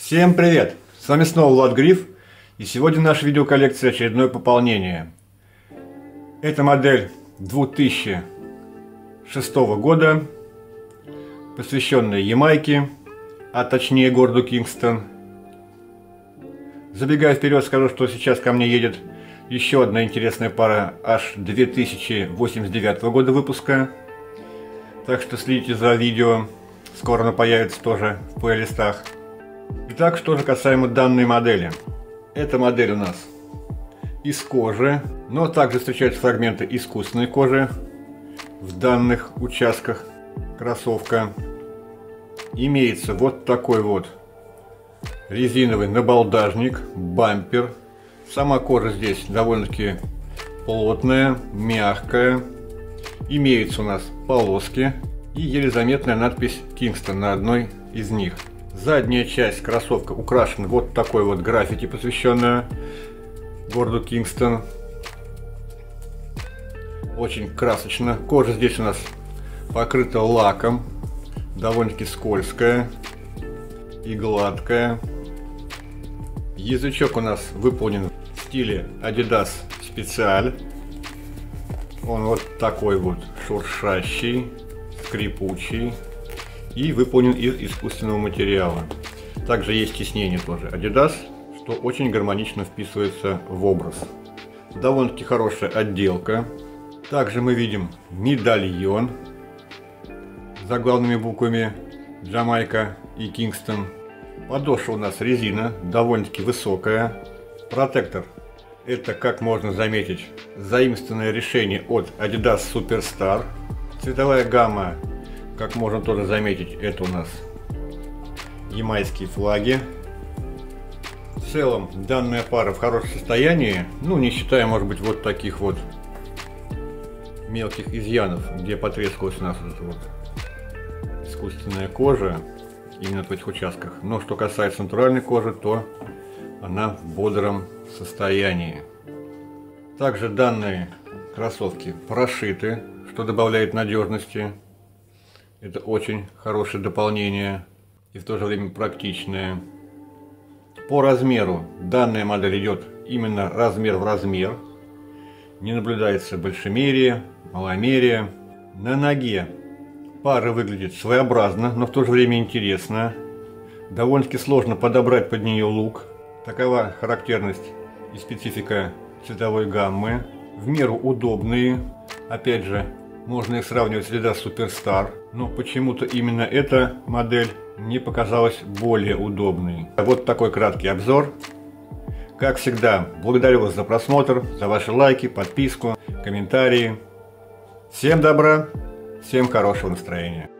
Всем привет! С вами снова Влад Гриф, и сегодня в нашей видеоколлекции очередное пополнение. Это модель 2006 года, посвященная Ямайке, а точнее городу Кингстон. Забегая вперед, скажу, что сейчас ко мне едет еще одна интересная пара аж 2089 года выпуска. Так что следите за видео, скоро она появится тоже в плейлистах. Итак, что же касаемо данной модели. Эта модель у нас из кожи, но также встречаются фрагменты искусственной кожи в данных участках. Кроссовка. Имеется вот такой вот резиновый набалдажник, бампер. Сама кожа здесь довольно-таки плотная, мягкая. Имеются у нас полоски и еле заметная надпись Kingston на одной из них. Задняя часть кроссовка украшена вот такой вот граффити, посвященная городу Кингстон. Очень красочно. Кожа здесь у нас покрыта лаком, довольно-таки скользкая и гладкая. Язычок у нас выполнен в стиле Adidas Special. Он вот такой вот шуршащий, скрипучий и выполнен из искусственного материала. Также есть тиснение тоже Adidas, что очень гармонично вписывается в образ. Довольно-таки хорошая отделка. Также мы видим медальон с заглавными буквами Джамайка и Кингстон. Подошва у нас резина, довольно-таки высокая. Протектор — это, как можно заметить, заимствованное решение от Adidas Superstar. Цветовая гамма, как можно тоже заметить, это у нас ямайские флаги. В целом данная пара в хорошем состоянии, ну не считая, может быть, вот таких вот мелких изъянов, где потрескалась у нас вот эта вот искусственная кожа именно в этих участках. Но что касается натуральной кожи, то она в бодром состоянии. Также данные кроссовки прошиты, что добавляет надежности. Это очень хорошее дополнение и в то же время практичное. По размеру данная модель идет именно размер в размер. Не наблюдается большемерие, маломерие. На ноге пара выглядит своеобразно, но в то же время интересно. Довольно-таки сложно подобрать под нее лук. Такова характерность и специфика цветовой гаммы. В меру удобные. Опять же, можно их сравнивать с Adidas Superstar, но почему-то именно эта модель мне показалась более удобной. Вот такой краткий обзор. Как всегда, благодарю вас за просмотр, за ваши лайки, подписку, комментарии. Всем добра, всем хорошего настроения.